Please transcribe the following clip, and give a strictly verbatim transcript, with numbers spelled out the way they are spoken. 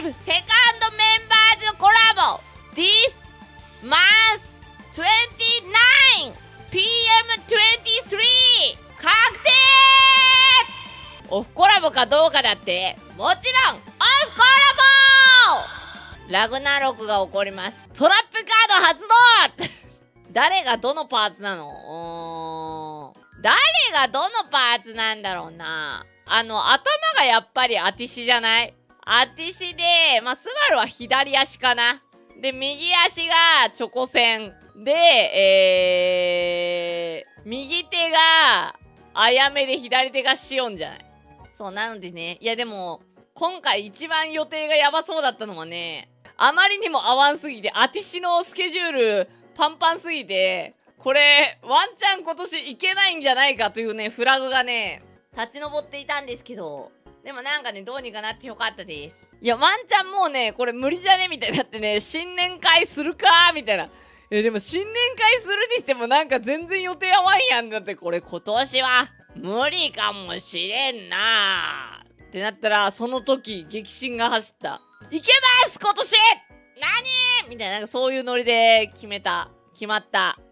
ブセカンドメンバーズコラボ This month トゥエンティナインピーエムトゥエンティスリー 確定。オフコラボかどうかだって。もちろんオフコラボ。ラグナロクが起こります。トラップカード発動誰がどのパーツなの？うーん誰がどのパーツなんだろうな。あの頭がやっぱりアティシじゃない？アティシで、まあ、スバルは左足かな。で、右足がチョコセン。で、えー、右手がアヤメで左手がシオンじゃない。そう、なのでね。いや、でも、今回一番予定がやばそうだったのはね、あまりにも合わんすぎて、アティシのスケジュールパンパンすぎて、これ、ワンチャン今年いけないんじゃないかというね、フラグがね、立ち上っていたんですけど、でもなんかね、どうにかなってよかったです。いや、ワンチャンもうね、これ無理じゃねみたいになってね、新年会するかーみたいな。え、でも新年会するにしてもなんか全然予定合わんやんだって、これ今年は無理かもしれんなーってなったら、その時、激震が走った。いけます今年何みたいな、なんかそういうノリで決めた。決まった。